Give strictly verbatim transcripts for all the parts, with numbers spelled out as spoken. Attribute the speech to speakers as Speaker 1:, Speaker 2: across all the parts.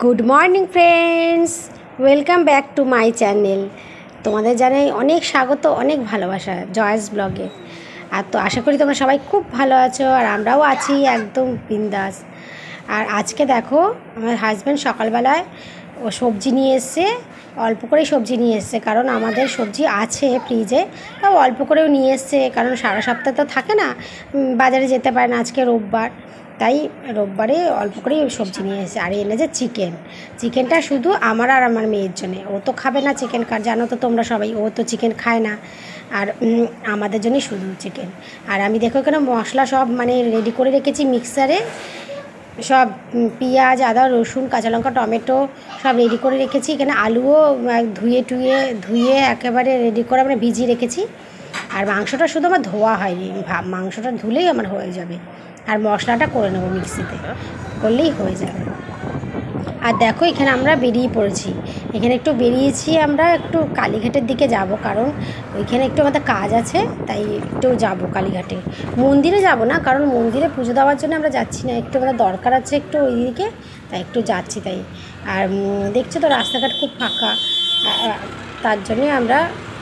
Speaker 1: Good morning friends, welcome back to my channel. তোমাদের জানাই অনেক স্বাগত, অনেক ভালোবাসা জয়েস ব্লগে। আর তো আশা করি তোমরা সবাই খুব ভালো আছো, আর আমরাও আছি একদম বিন্দাস। আর আজকে দেখো আমার হাজব্যান্ড সকালবেলায় ও সবজি নিয়ে এসছে, অল্প করেই সবজি নিয়ে এসছে, কারণ আমাদের সবজি আছে ফ্রিজে, তাও অল্প করেও নিয়ে এসছে, কারণ সারা সপ্তাহ তো থাকে না, বাজারে যেতে পারে না, আজকে রোববার, তাই রোববারে অল্প করেই সবজি নিয়ে এসেছে। আর এনেছে চিকেন। চিকেনটা শুধু আমার আর আমার মেয়ের জন্যে, ও তো খাবে না চিকেন, কার জানো তো তোমরা সবাই, ও তো চিকেন খায় না, আর আমাদের জন্যই শুধু চিকেন। আর আমি দেখো এখানে মশলা সব মানে রেডি করে রেখেছি মিক্সারে, সব পেঁয়াজ, আদা, রসুন, কাঁচা লঙ্কা, টমেটো সব রেডি করে রেখেছি। এখানে আলুও ধুয়ে টুয়ে ধুয়ে একেবারে রেডি করে আমরা ভিজিয়ে রেখেছি। আর মাংসটা শুধু আমার ধোয়া হয়নি, মাংসটা ধুলেই আমার হয়ে যাবে, আর মশলাটা করে নেবো মিক্সিতে, করলেই হয়ে যাবে। আর দেখো এখানে আমরা বেরিয়ে পড়েছি, এখানে একটু বেরিয়েছি আমরা একটু কালীঘাটের দিকে যাব, কারণ ওইখানে একটু আমাদের কাজ আছে, তাই একটু যাব কালীঘাটে। মন্দিরে যাব না, কারণ মন্দিরে পুজো দেওয়ার জন্য আমরা যাচ্ছি না, একটু আমাদের দরকার আছে একটু ওই দিকে, তাই একটু যাচ্ছি। তাই আর দেখছো তো রাস্তাঘাট খুব ফাঁকা, তার জন্যে আমরা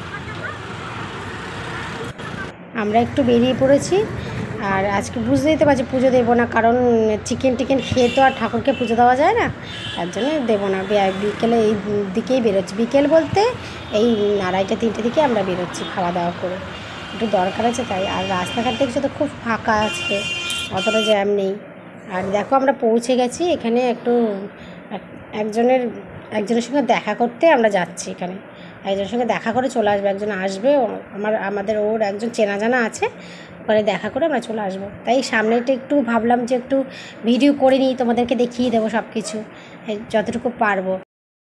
Speaker 1: আমরা একটু বেরিয়ে পড়েছি। আর আজকে বুঝতেই তো পারছি পুজো দেবো না, কারণ চিকেন টিকেন খেয়ে তো আর ঠাকুরকে পুজো দেওয়া যায় না, তার জন্য দেবো না। বিকেলে এই দিকেই বেরোচ্ছি, বিকেল বলতে এই আড়াইটা তিনটে দিকে আমরা বেরোচ্ছি খাওয়া দাওয়া করে, একটু দরকার আছে তাই। আর রাস্তাঘাট দেখছো তো খুব ফাঁকা আছে, অতটা জ্যাম নেই। আর দেখো আমরা পৌঁছে গেছি এখানে, একটু একজনের একজনের সঙ্গে দেখা করতে আমরা যাচ্ছি, এখানে একজনের সঙ্গে দেখা করে চলে আসবে, একজন আসবে আমার আমাদের, ওর একজন চেনা জানা আছে, ওখানে দেখা করে আমরা চলে আসবো। তাই সামনেটা একটু ভাবলাম যে একটু ভিডিও করে নিই, তোমাদেরকে দেখিয়ে দেবো সব কিছু যতটুকু পারবো।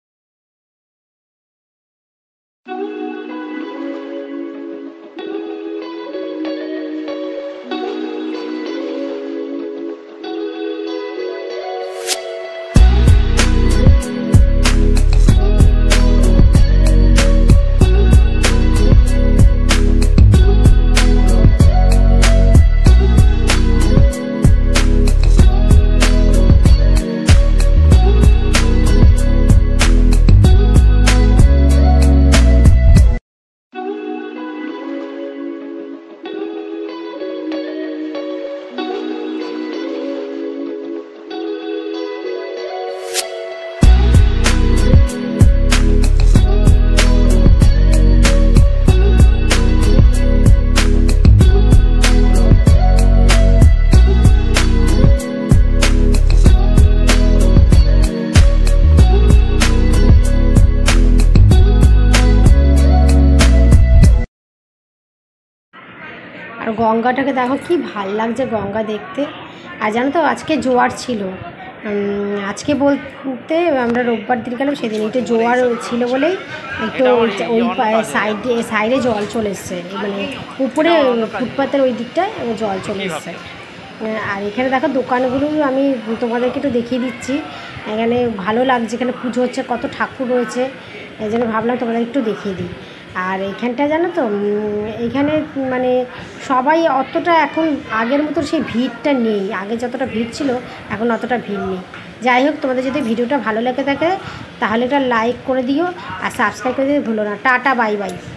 Speaker 1: আর গঙ্গাটাকে দেখো কি ভাল লাগছে গঙ্গা দেখতে। আর জানো তো আজকে জোয়ার ছিল, আজকে বলতে আমরা রোববার দিন গেলাম, সেদিন একটু জোয়ার ছিল বলেই একটু ওই সাইডে সাইডে জল চলে এসছে, মানে উপরে ফুটপাতের ওই দিকটায় জল চলে এসছে। আর এখানে দেখো দোকানগুলো আমি তোমাদেরকে একটু দেখিয়ে দিচ্ছি, এখানে ভালো লাগছে, এখানে পুজো হচ্ছে, কত ঠাকুর রয়েছে, এই জন্য ভাবলাম তোমাদের একটু দেখিয়ে দিই। আর এখানটা জানো তো এখানে মানে সবাই অতটা এখন আগের মতো সেই ভিড়টা নেই, আগে যতটা ভিড় ছিল এখন অতটা ভিড় নেই। যাই হোক, তোমাদের যদি ভিডিওটা ভালো লেগে থাকে তাহলে এটা লাইক করে দিও, আর সাবস্ক্রাইব করে দিতে ভুলো না। Tata, bye by.